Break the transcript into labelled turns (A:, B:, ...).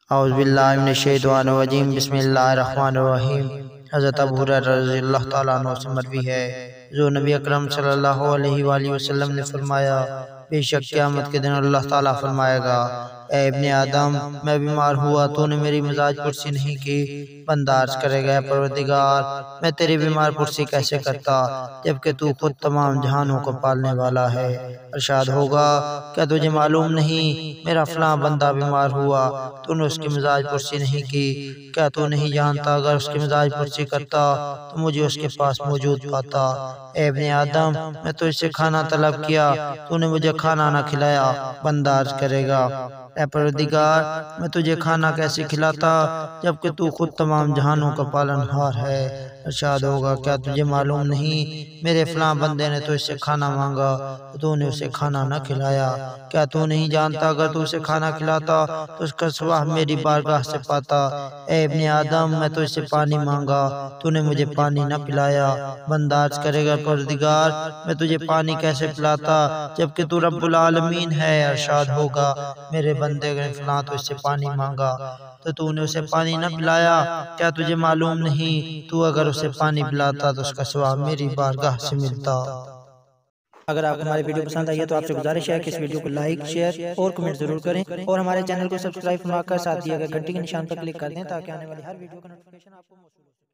A: औज़ु बिल्लाहि मिनश शैतानिर रजीम बिस्मिल्लाहिर रहमानिर रहीम। हज़रत अबू हुरैरा रज़ियल्लाहु तआला अन्हु से मरवी है, जो नबी अकरम सल्लल्लाहु अलैहि वसल्लम ने फरमाया, बेशक क़यामत के दिन अल्लाह ताला फरमाएगा, ऐ इब्ने आदम, मैं बीमार हुआ, तूने मेरी मजाज पुरसी नहीं की। बंदा अर्ज़ करेगा, परवरदिगार, मैं तेरी बीमार पुरसी कैसे करता, जबकि तू खुद तमाम जहानों को पालने वाला है। इरशाद होगा, क्या तुझे मालूम नहीं, मेरा फलां बंदा बीमार हुआ, तूने उसकी मजाज पुरसी नहीं की। क्या तू नहीं जानता, अगर उसकी मजाज पुरसी करता तो मुझे उसके पास मौजूद पाता। ऐ इब्ने आदम, मैं तुझसे खाना तलब किया, तूने मुझे खाना न खिलाया। बंदा अर्ज़ करेगा, ऐ परवरदिगार, मैं तुझे खाना कैसे खिलाता, जबकि तू खुद तमाम जहानों का पालनहार है। इरशाद होगा, क्या तुझे मालूम नहीं, मेरे फलां बंदे ने तुझसे खाना मांगा तो तूने उसे खाना न खिलाया। क्या तू नहीं जानता, अगर तू उसे खाना खिलाता तो उसका सवाब मेरी बारगाह से पाता। ऐ इब्ने आदम, मैं तुझसे पानी मांगा, तूने मुझे पानी न पिलाया। बंदा अर्ज़ करेगा, परवरदिगार, मैं तुझे पानी कैसे पिलाता, जबकि तू रब्बुल आलमीन है। इरशाद होगा, मेरे बंदे ने फलां तो इससे पानी मांगा तो तूने उसे पानी न पिलाया। क्या तुझे मालूम नहीं, तू अगर उसे पानी पिलाता तो उसका सवाब मेरी बारगाह से मिलता।
B: अगर आपको हमारी वीडियो पसंद आई है तो आपसे गुजारिश है कि इस वीडियो को लाइक, शेयर और कमेंट जरूर करें और हमारे चैनल को सब्सक्राइब फरमाकर साथ दिए गए घंटी के निशान पर क्लिक कर दें ताकि आने वाली हर वीडियो का नोटिफिकेशन आपको मौसूल हो।